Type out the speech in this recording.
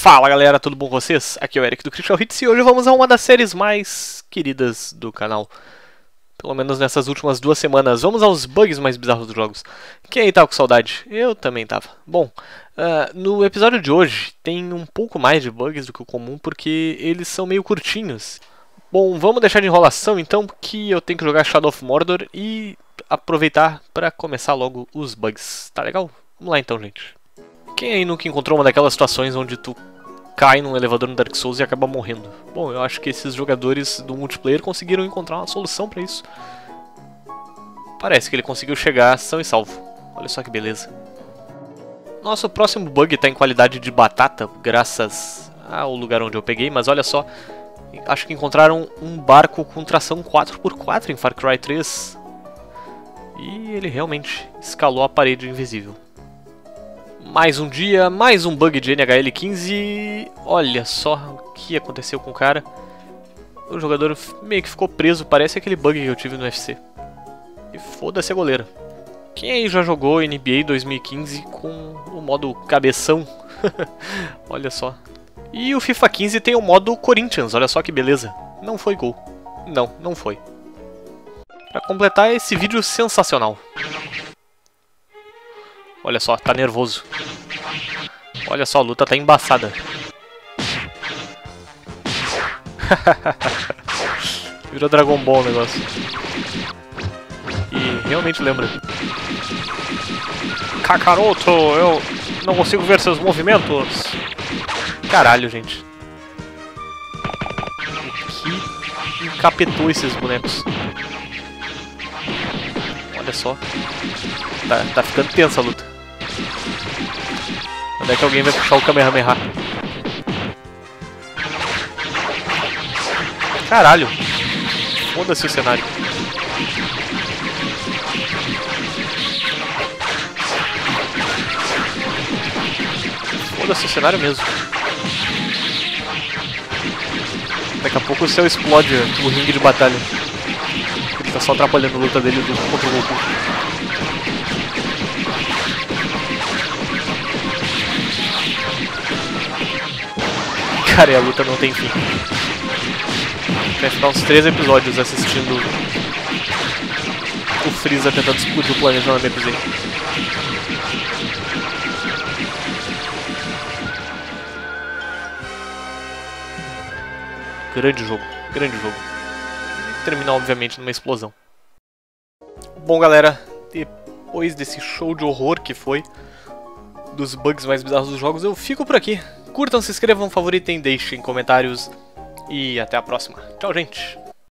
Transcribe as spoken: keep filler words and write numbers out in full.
Fala galera, tudo bom com vocês? Aqui é o Eric do Critical Hits e hoje vamos a uma das séries mais queridas do canal. Pelo menos nessas últimas duas semanas. Vamos aos bugs mais bizarros dos jogos. Quem aí tava com saudade? Eu também tava. Bom, uh, no episódio de hoje tem um pouco mais de bugs do que o comum porque eles são meio curtinhos. Bom, vamos deixar de enrolação então, que eu tenho que jogar Shadow of Mordor e aproveitar para começar logo os bugs. Tá legal? Vamos lá então, gente. Quem aí nunca encontrou uma daquelas situações onde tu cai num elevador no Dark Souls e acaba morrendo? Bom, eu acho que esses jogadores do multiplayer conseguiram encontrar uma solução pra isso. Parece que ele conseguiu chegar são e salvo. Olha só que beleza. Nosso próximo bug tá em qualidade de batata, graças ao lugar onde eu peguei, mas olha só. Acho que encontraram um barco com tração quatro por quatro em Far Cry três. E ele realmente escalou a parede invisível. Mais um dia, mais um bug de N H L quinze. Olha só o que aconteceu com o cara. O jogador meio que ficou preso, parece aquele bug que eu tive no U F C. E foda-se a goleira. Quem aí já jogou N B A dois mil e quinze com o modo cabeção? Olha só. E o FIFA quinze tem o modo Corinthians, olha só que beleza. Não foi gol. Não, não foi. Pra completar esse vídeo sensacional. Olha só, tá nervoso. Olha só, a luta tá embaçada. Virou Dragon Ball o negócio. E realmente lembra. Kakaroto, eu não consigo ver seus movimentos. Caralho, gente. O que encapetou esses bonecos. Olha só. Tá, tá ficando tensa a luta. Onde é que alguém vai puxar o Kamehameha? Caralho! Foda-se o cenário. Foda-se o cenário mesmo. Daqui a pouco o céu explode o ringue de batalha. Ele tá só atrapalhando a luta dele do contra o Goku. Cara, e a luta não tem fim. Vai ficar uns três episódios assistindo o Freeza tentando explodir o planeta na Namekusei. Grande jogo, grande jogo. E terminar, obviamente, numa explosão. Bom, galera, depois desse show de horror que foi, dos bugs mais bizarros dos jogos, eu fico por aqui. Curtam, se inscrevam, favoritem, deixem comentários e até a próxima. Tchau, gente!